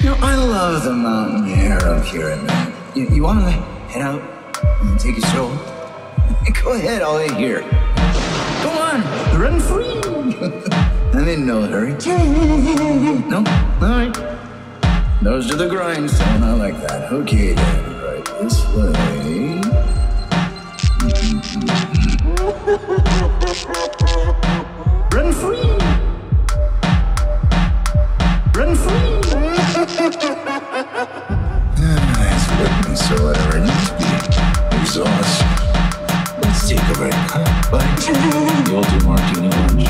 I love the mountain air up here at night. You want to head out and take a stroll? Go ahead, I'll wait here. Go on, run free. I'm in no hurry. No? All right. Those are the grindstone, I like that. Okay, then, right this way. Run free. Run free. It's working so whatever it needs to be. Exhaust. Let's take a break. Bye. You'll do martini lunch.